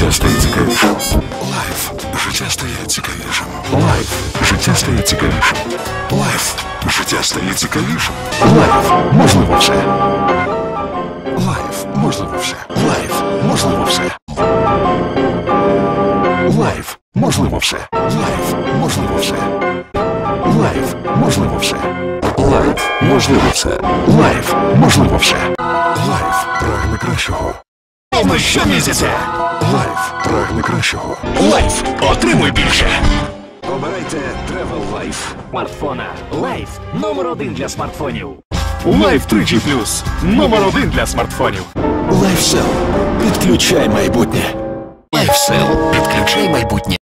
Життя стає цікавішим. Лайф. Життя стає цікавішим. Лайф. Життя стає цікавішим. Лайф. Життя стає цікавішим. Лайф. Можливо все. Лайф. Можливо все. Лайф. Можливо все. Лайф. Можливо все. Лайф. Можливо все. Лайф. Можливо все. Лайф. Можливо все. Лайф. Можливо все. Лайф. Прагне кращого. Повно щомісяця. Лайф. Прагне кращого. Лайф. Отримуй більше. Обирайте Travel Life. Смартфона. Лайф. Номер 1 для смартфонів. Лайф 3G+. Номер 1 для смартфонів. LifeSell. Підключай майбутнє. LifeSell. Підключай майбутнє.